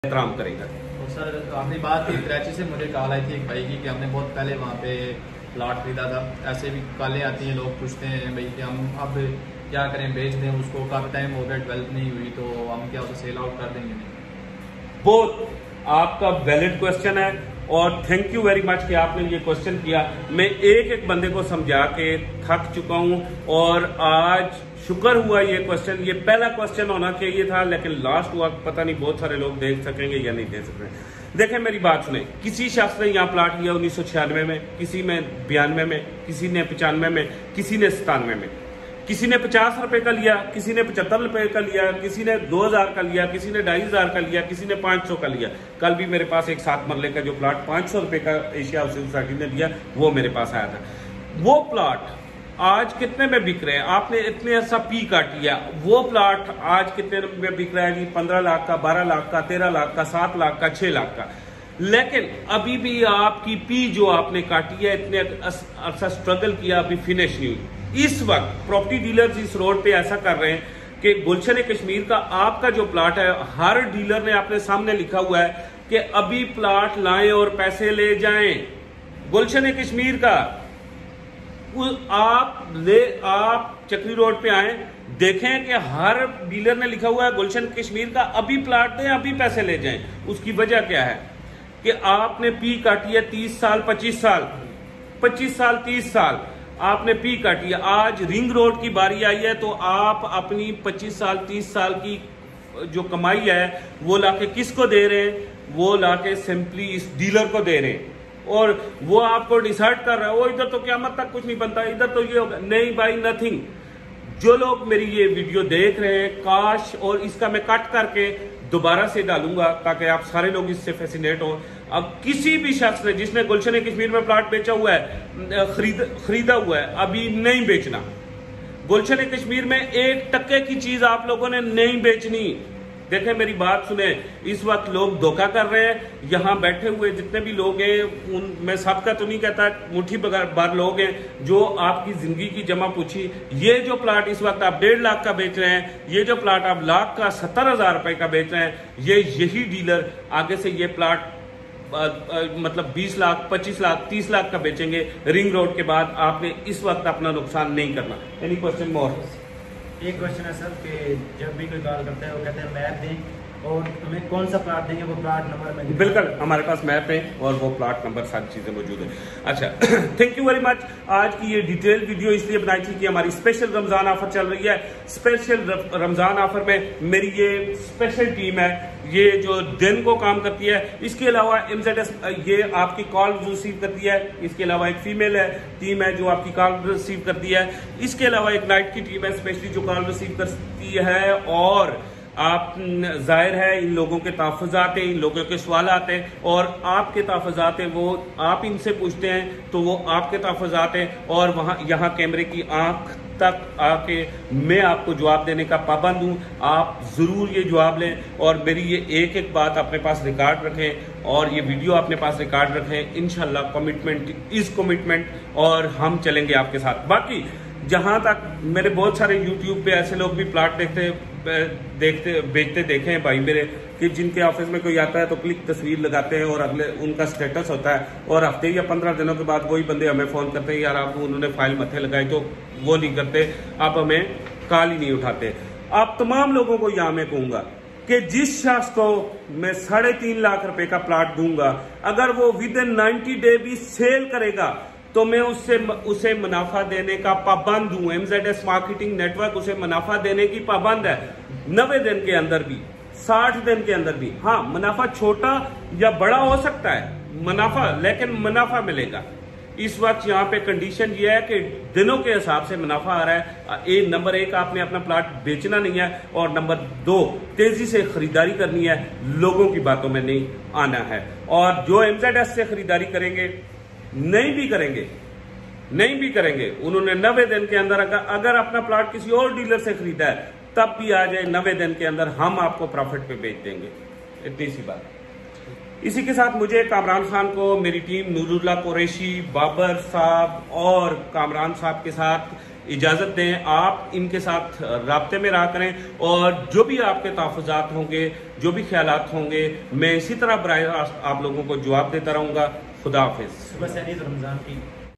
एहतराम करेगा। तो सर आपने बात की कराची से मुझे कॉल आई थी एक भाई की कि हमने बहुत पहले वहाँ पे प्लाट खरीदा था। ऐसे भी कॉलें आती हैं, लोग पूछते हैं भाई कि हम अब क्या करें, बेच दें उसको, काफ़ी टाइम हो गया डेवलप नहीं हुई तो हम क्या उसे सेल आउट कर देंगे? नहीं, बहुत आपका वैलिड क्वेश्चन है और थैंक यू वेरी मच कि आपने ये क्वेश्चन किया। मैं एक एक बंदे को समझा के थक चुका हूं और आज शुक्र हुआ ये क्वेश्चन, ये पहला क्वेश्चन होना चाहिए था लेकिन लास्ट हुआ। पता नहीं बहुत सारे लोग देख सकेंगे या नहीं देख सकेंगे। देखें मेरी बात सुने, किसी शख्स ने यहाँ प्लाट लिया 1996 में, किसी में 92 में, किसी ने 95 में, किसी ने 97 में, किसी ने 50 रुपए का लिया, किसी ने 75 रुपए का लिया, किसी ने 2000 का लिया, किसी ने 2500 का लिया, किसी ने 500 का लिया। कल भी मेरे पास एक 7 मरले का जो प्लाट 500 रुपए का एशिया हाउसिंग सोसाइटी ने लिया वो मेरे पास आया था। वो प्लाट आज कितने में बिक रहे हैं? आपने इतने ऐसा पी काट लिया, वो प्लाट आज कितने में बिक रहा है जी? 15 लाख का, 12 लाख का, 13 लाख का, 7 लाख का, 6 लाख का। लेकिन अभी भी आपकी पी जो आपने काटी है, इतने अरसा स्ट्रगल किया, अभी फिनिश नहीं हुई। इस वक्त प्रॉपर्टी डीलर्स इस रोड पे ऐसा कर रहे हैं कि गुलशन कश्मीर का आपका जो प्लाट है, हर डीलर ने अपने सामने लिखा हुआ है कि अभी प्लाट लाएं और पैसे ले जाएं। गुलशन कश्मीर का आप चक्री रोड पे आए, देखें कि हर डीलर ने लिखा हुआ है गुलशन कश्मीर का अभी प्लाट दें, अभी पैसे ले जाएं। उसकी वजह क्या है कि आपने पी काटी है 30 साल, 25 साल, 25 साल, 30 साल आपने पी काटी है। आज रिंग रोड की बारी आई है तो आप अपनी 25 साल, 30 साल की जो कमाई है वो लाके किसको दे रहे हैं? वो लाके सिंपली इस डीलर को दे रहे हैं और वो आपको डिसाइड कर रहा है वो इधर तो क़यामत तक कुछ नहीं बनता, इधर तो ये होगा। नहीं भाई, नथिंग। जो लोग मेरी ये वीडियो देख रहे हैं, काश और इसका मैं कट करके दोबारा से डालूंगा ताकि आप सारे लोग इससे फैसिनेट हो। अब किसी भी शख्स ने जिसने गुलशन कश्मीर में प्लाट बेचा हुआ है, खरीदा हुआ है, अभी नहीं बेचना। गुलशन कश्मीर में 1% की चीज आप लोगों ने नहीं बेचनी। देखें मेरी बात सुने, इस वक्त लोग धोखा कर रहे हैं। यहाँ बैठे हुए जितने भी लोग हैं, मैं सबका तो नहीं कहता, मुट्ठी भर लोग हैं जो आपकी जिंदगी की जमा पूछी। ये जो प्लाट इस वक्त आप 1.5 लाख का बेच रहे हैं, ये जो प्लाट आप लाख का 70,000 रुपए का बेच रहे हैं, यही डीलर आगे से ये प्लाट मतलब 20 लाख, 25 लाख, 30 लाख का बेचेंगे। रिंग रोड के बाद आपने इस वक्त अपना नुकसान नहीं करना। Any question more? एक क्वेश्चन है सर कि जब भी कोई कॉल करता है वो कहते हैं मैप दें और हमें कौन सा प्लाट देंगे वो प्लाट नंबर में। बिल्कुल, हमारे पास मैप है और वो प्लाट नंबर सारी चीजें मौजूद है। अच्छा, थैंक यू वेरी मच। आज की ये डिटेल वीडियो इसलिए बनाई थी कि हमारी स्पेशल रमजान ऑफर चल रही है। स्पेशल रमजान ऑफर में मेरी ये स्पेशल टीम है, ये जो दिन को काम करती है। इसके अलावा MZS ये आपकी कॉल रिसीव करती है। इसके अलावा एक फीमेल है टीम है जो आपकी कॉल रिसीव करती है। इसके अलावा एक नाइट की टीम है स्पेशली जो कॉल रिसीव करती है। और आप जाहिर है इन लोगों के तहफ़्फ़ुज़ात हैं, इन लोगों के सवाल आते हैं और आपके तहफ़्फ़ुज़ात हैं वो आप इनसे पूछते हैं तो वो आपके तहफ़्फ़ुज़ात हैं और वहाँ यहाँ कैमरे की आंख तक आके मैं आपको जवाब देने का पाबंद हूँ। आप ज़रूर ये जवाब लें और मेरी ये एक एक बात अपने पास रिकॉर्ड रखें और ये वीडियो अपने पास रिकॉर्ड रखें। इंशाल्लाह कमिटमेंट इज़ कमिटमेंट और हम चलेंगे आपके साथ। बाकी जहाँ तक मेरे बहुत सारे यूट्यूब पे ऐसे लोग भी प्लाट बेचते देखे हैं भाई मेरे कि जिनके ऑफिस में कोई आता है तो क्लिक तस्वीर लगाते हैं और अगले उनका स्टेटस होता है और हफ्ते या 15 दिनों के बाद वही बंदे हमें फोन करते हैं, यार आप उन्होंने फाइल मत्थे लगाई, तो वो नहीं करते, आप हमें कॉल ही नहीं उठाते। आप तमाम लोगों को यहाँ मैं कहूंगा कि जिस शख्स को मैं 3.5 लाख रुपए का प्लाट दूंगा, अगर वो विद इन 90 डे भी सेल करेगा तो मैं उसे मुनाफा देने का पाबंद हूं। MZS मार्केटिंग नेटवर्क उसे मुनाफा देने की पाबंद है 90 दिन के अंदर भी, 60 दिन के अंदर भी। हाँ, मुनाफा छोटा या बड़ा हो सकता है मुनाफा, लेकिन मुनाफा मिलेगा। इस वक्त यहाँ पे कंडीशन ये है कि दिनों के हिसाब से मुनाफा आ रहा है। नंबर 1 आपने अपना प्लाट बेचना नहीं है और नंबर 2 तेजी से खरीदारी करनी है, लोगों की बातों में नहीं आना है। और जो MZS से खरीदारी करेंगे नहीं भी करेंगे उन्होंने 90 दिन के अंदर अगर अपना प्लाट किसी और डीलर से खरीदा है तब भी आ जाए 90 दिन के अंदर हम आपको प्रॉफिट पे बेच देंगे। इतनी सी बात। इसी के साथ मुझे कामरान खान को, मेरी टीम नूरुल्लाह कुरैशी, बाबर साहब और कामरान साहब के साथ इजाज़त दें, आप इनके साथ राब्ते में रहा करें और जो भी आपके तहफ़्फ़ुज़ात होंगे, जो भी ख्यालात होंगे, मैं इसी तरह बराह रास्त आप लोगों को जवाब देता रहूँगा। खुदा हाफिज़। सुबह से रमज़ान की